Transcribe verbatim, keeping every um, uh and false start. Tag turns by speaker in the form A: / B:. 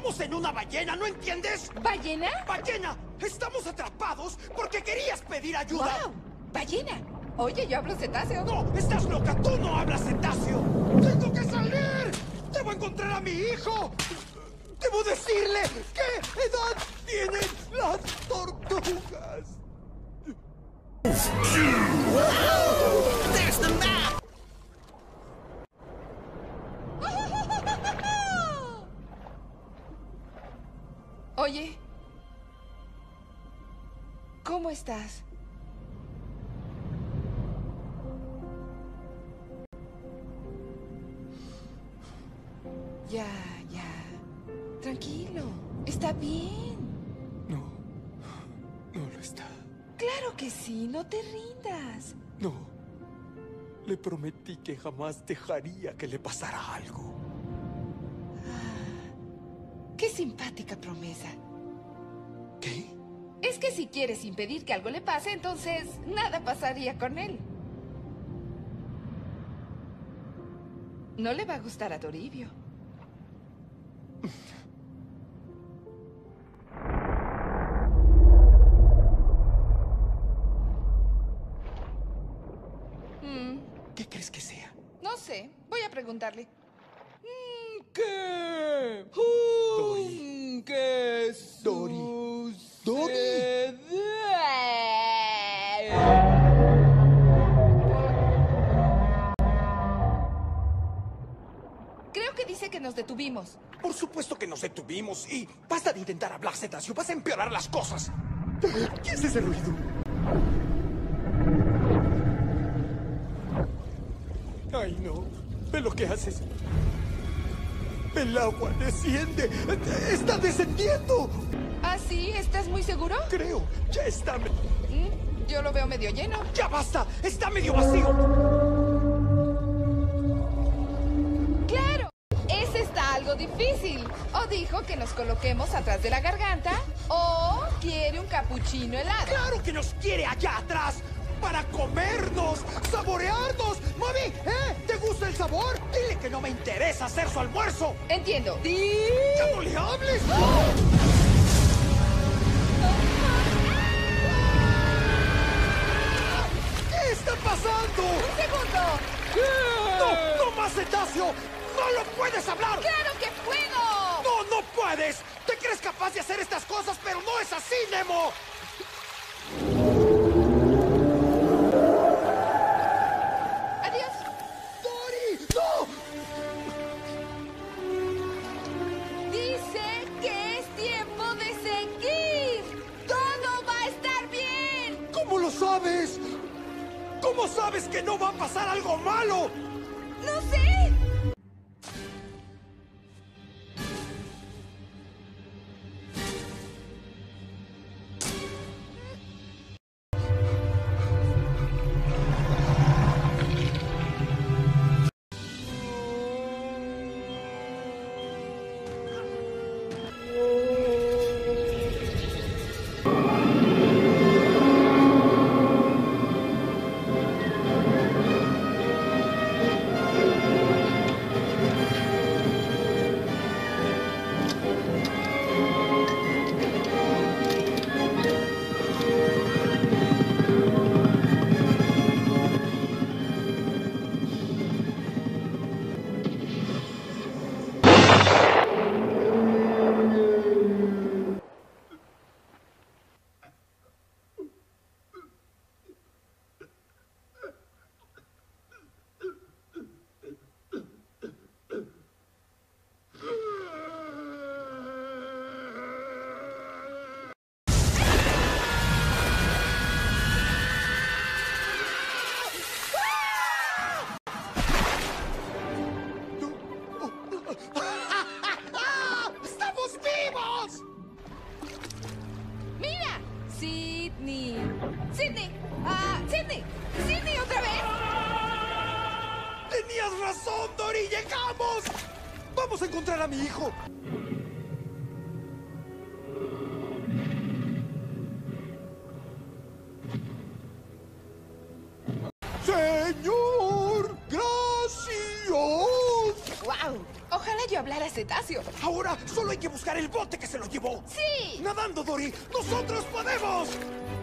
A: Estamos en una ballena, ¿no entiendes?
B: ¿Ballena?
A: ¡Ballena! ¡Estamos atrapados porque querías pedir ayuda!
B: ¡Wow! ¡Ballena! Oye, yo hablo cetáceo.
A: ¡No! ¡Estás loca! ¡Tú no hablas cetáceo! ¡Tengo que salir! ¡Debo encontrar a mi hijo! ¡Debo decirle qué edad tienen las tortugas!
C: There's the map!
B: Oye, ¿cómo estás? Ya, ya. Tranquilo. Está bien.
D: No, no lo está.
B: Claro que sí. No te rindas.
D: No. Le prometí que jamás dejaría que le pasara algo.
B: Qué simpática promesa.
D: ¿Qué?
B: Es que si quieres impedir que algo le pase, entonces nada pasaría con él. No le va a gustar a Toribio. Mm,
D: ¿Qué crees que sea?
B: no sé. Voy a preguntarle.
D: ¿Qué?
B: Dory. ¿Qué
D: Dory. Dory.
B: Creo que dice que nos detuvimos.
A: Por supuesto que nos detuvimos y basta de intentar hablar cetáceo, vas a empeorar las cosas.
D: ¿Qué es ese ruido? Ay, no. Ve lo que haces. El agua desciende. Está descendiendo.
B: ¿Ah, sí? ¿Estás muy seguro?
D: Creo. Ya está.
B: Mm, yo lo veo medio lleno.
A: ¡Ya basta! ¡Está medio vacío!
B: ¡Claro! Ese está algo difícil. O dijo que nos coloquemos atrás de la garganta, o quiere un capuchino helado.
A: ¡Claro que nos quiere allá atrás! ¡Para comernos! ¡Saborearnos! ¡Mami! ¿Eh? ¿Te gusta el sabor? Dile que no me interesa hacer su almuerzo.
B: Entiendo.
A: ¡Ya no le hables! ¿Qué está pasando?
B: ¡Un segundo!
A: ¡No! ¡No más cetáceo! ¡No lo puedes hablar!
B: ¡Claro que puedo!
A: ¡No, no puedes! Te crees capaz de hacer estas cosas, pero no es así, Nemo.
B: ¡Adiós!
A: ¡Dory! ¡No!
B: Dice que es tiempo de seguir. ¡Todo va a estar bien!
A: ¿Cómo lo sabes? ¿Cómo sabes que no va a pasar algo malo?
B: ¡No sé!
A: ¡Estamos vivos!
B: ¡Mira! Sidney. Sidney. Ah, Sidney. Sidney, otra vez.
A: ¡Tenías razón, Dory! ¡Llegamos! ¡Vamos a encontrar a mi hijo! ¡Señor! ¡Gracias!
B: ¡Wow! Ojalá oyó hablar a Cetáceo.
A: Ahora solo hay que buscar el bote que se lo llevó.
B: ¡Sí!
A: ¡Nadando, Dory! ¡Nosotros podemos!